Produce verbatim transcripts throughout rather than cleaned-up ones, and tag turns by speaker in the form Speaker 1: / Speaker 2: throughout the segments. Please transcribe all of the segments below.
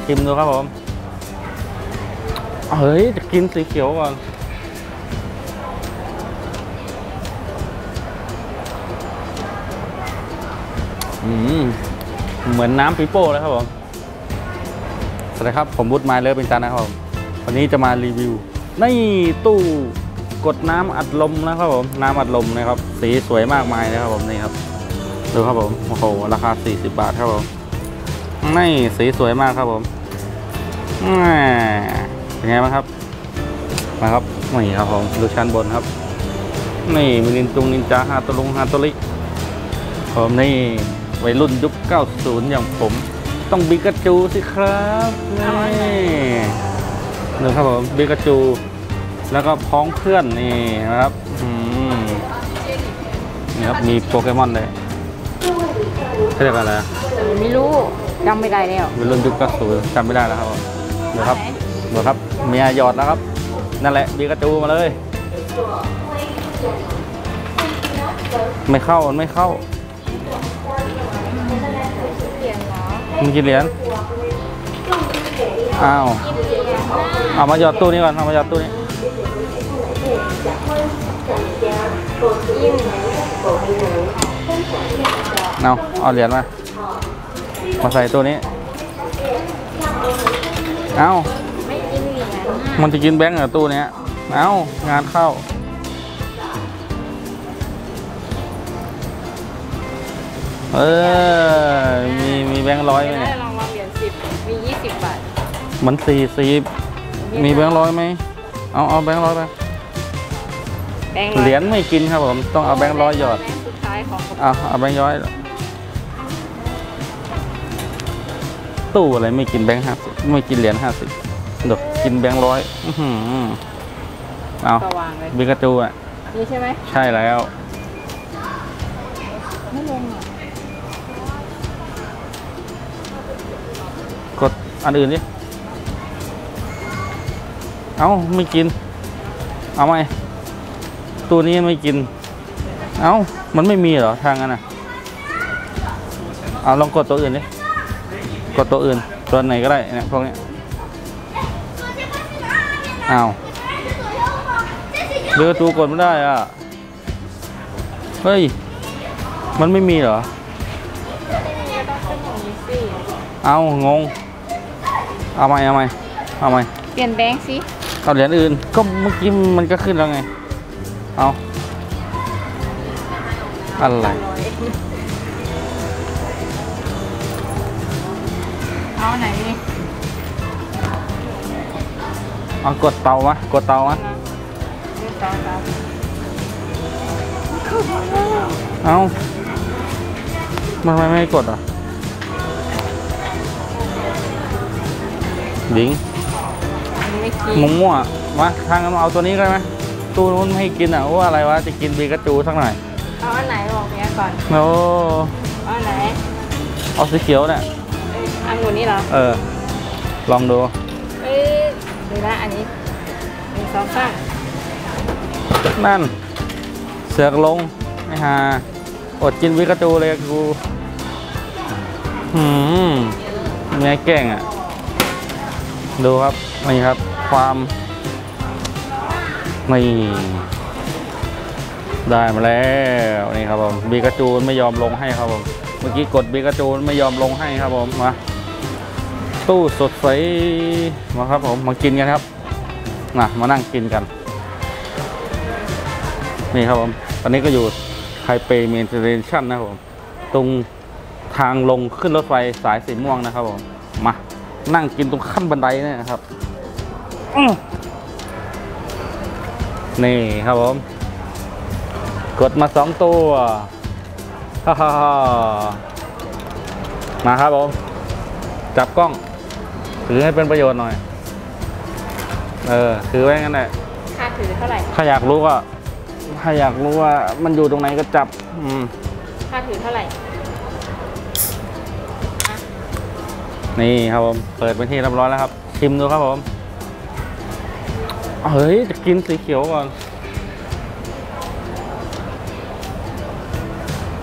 Speaker 1: ชิมดูครับผมเฮ้ยจะกินสีเขียวก่อนอืมเหมือนน้ำปีโป้เลยครับผมสวัสดีครับผมวุฒิไมเลอร์เป็นจันนะครับผมวันนี้จะมารีวิวนี่ตู้กดน้ำอัดลมนะครับผมน้ำอัดลมนะครับสีสวยมากมายเลยครับผมนี่ครับดูครับผมโอ้โหราคาสี่สิบบาทครับผมนี่สีสวยมากครับผมเป็นไงบ้างครับมาครับนี่ครับผมดูชั้นบนครับนี่มีนินจุงนินจาฮาตลุงฮาตลิผมนี่วัยรุ่นยุคเก้าสิบอย่างผมต้องบิกาจูสิครับนี่ดูครับผมบิกาจูแล้วก็พ้องเพื่อนนี่นะครับนี่ครับมีโปเกมอนเลยเรียกอะไร
Speaker 2: ไม่รู้จำไม่ได้แล้ว
Speaker 1: วัยรุ่นยุคเก้าสิบจำไม่ได้แล้วครับเดี๋ยวครับเดี๋ยวครับเมียหยอดแล้วครับนั่นแหละบิกาจูมาเลยไม่เข้ามันไม่เข้ามีกี่เหรียญอ้าวเอามาหยอดตู้นี้ก่อนเอามาหยอดตู้นี้เอาเอาเหรียญมามาใส่ตู้นี้เอามันจะกินแบงค์เหรอตู้นี้เอางานเข้าเออมีมีแบงค์ร้อยไหมเนี่ย
Speaker 2: ลองลองเหรียญสิบมียี่สิบบาท
Speaker 1: มันสี่สิบมีแบงค์ร้อยไหมเอาเอาแบงค์ร้อยไปเหรียญไม่กินครับผมต้องเอาแบงค์ร้อยหยอด
Speaker 2: สุดท้ายของ
Speaker 1: เอาเอาแบงค์ร้อยตู้อะไรไม่กินแบงค์ห้าสิบไม่กินเหรียญห้าสิบเดี๋ยวกินแบงค์ร้อยเอาบิกาจูอ่ะ
Speaker 2: นี่ใช่ไหม
Speaker 1: ใช่แล้ว
Speaker 2: ไม่ลงอ่ะ
Speaker 1: กดอันอื่นดิเอาไม่กินเอาไหมตัวนี้ไม่กินเอามันไม่มีเหรอทางนั้นอ่ะเอาลองกดตัวอื่นดิกดตัวอื่นตัวไหนก็ได้เนี่ยพวกนี้เอาเดือตูกดไม่ได้อ่ะเฮ้ยมันไม่มีเหรอเอางงเอาไหมเอาไหมเอาไหม
Speaker 2: เปลี่ยนแบงค์สิ
Speaker 1: เอาเหรียญอื่นก็เมื่อกี้มันก็ขึ้นแล้วไงเอาอะไร
Speaker 2: เอาไหน
Speaker 1: เอากดเตามะกดเตามะเอามันไม่ไม่กดอ่ะดิงงงมั่วมาทางกันมาเอาตัวนี้กันไหมตู้นู้นไม่ให้กินอ่ะว่าอะไรวะจะกินบิกาจูสักหน่อย
Speaker 2: เอาอันไหนบอกเนี้ยก่อน
Speaker 1: โอ้
Speaker 2: เอาอันไหน
Speaker 1: เอาสีเขียวเนี่ย
Speaker 2: อันงูนี่เหรอ
Speaker 1: เออลองดู
Speaker 2: เอ้ยดูนะอันนี้หนึ่งสองสาม
Speaker 1: นั่นเสือกลงไอ้ห่าอดกินบิกาจูเลยกูหืมเมียแกล้งอ่ะดูครับนี่ครับความนี่ได้มาแล้วนี่ครับผมบิกาจูไม่ยอมลงให้ครับผมเมื่อกี้กดบิกาจูไม่ยอมลงให้ครับผมมาตู้สดใสมาครับผมมากินกันครับนะมานั่งกินกันนี่ครับผมตอนนี้ก็อยู่ไทเปเมนเทอร์เรนชั่นนะครับผมตรงทางลงขึ้นรถไฟสายสีม่วงนะครับผมมานั่งกินตรงขั้นบันไดเนี่ยนะครับนี่ครับผมกดมาสองตัวฮ่าฮ่ามาครับผมจับกล้องถือให้เป็นประโยชน์หน่อยเออถือไว้งั้นแหละ
Speaker 2: ค่าถือเท่าไหร่
Speaker 1: ถ้าอยากรู้ก็ถ้าอยากรู้ว่ามันอยู่ตรงไหนก็จับอืม
Speaker 2: ค่าถือเท่าไหร่
Speaker 1: นี่ครับผมเปิดเป็นที่เรียบร้อยแล้วครับชิมดูครับผมเฮ้ยจะกินสีเขียวก่อน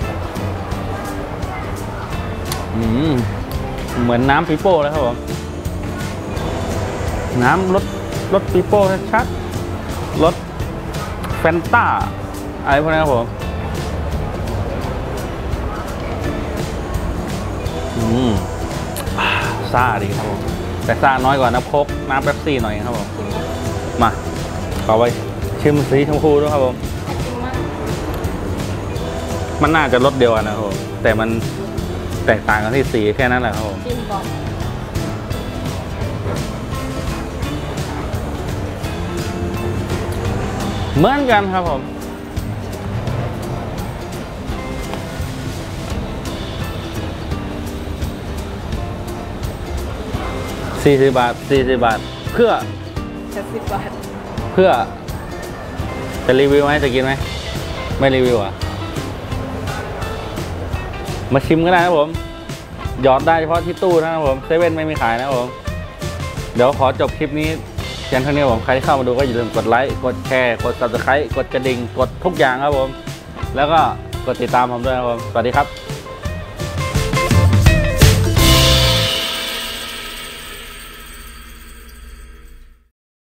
Speaker 1: อืมเหมือนน้ำปีโป้เลยครับผมน้ำรสรสปีโป้ชัดๆรสแฟนต้าอะไรพวกนี้ครับผมอืมซ่าดีครับผมแต่ซ่าน้อยกว่าน้ำโค้กน้ำเป๊ปซี่หน่อยครับผม
Speaker 2: กินไหม
Speaker 1: มาขอไว้ชิมสีชมพูด้วยครับผม
Speaker 2: น่ากินมาก
Speaker 1: มันน่าจะรสเดียวกันนะครับผมแต่มันแตกต่างกันที่สีแค่นั้นแหละครับผม
Speaker 2: ชิมก่อน
Speaker 1: เหมือนกันครับผมสี่สิบบาทสี่สิบบาทเพื่อ
Speaker 2: เจ็ดสิบบาท
Speaker 1: เพื่อจะรีวิวไหมจะกินไหมไม่รีวิวอ่ะมาชิมก็ได้ครับผมหยอดได้เฉพาะที่ตู้นะครับผมเซเว่นไม่มีขายนะครับผมเดี๋ยวขอจบคลิปนี้เพียงเท่านี้ครับผมใครที่เข้ามาดูก็อย่าลืมกดไลค์กดแชร์กด ซับสไครบ์ กดกระดิ่งกดทุกอย่างครับผมแล้วก็กดติดตามผมด้วยนะครับผมสวัสดีครับ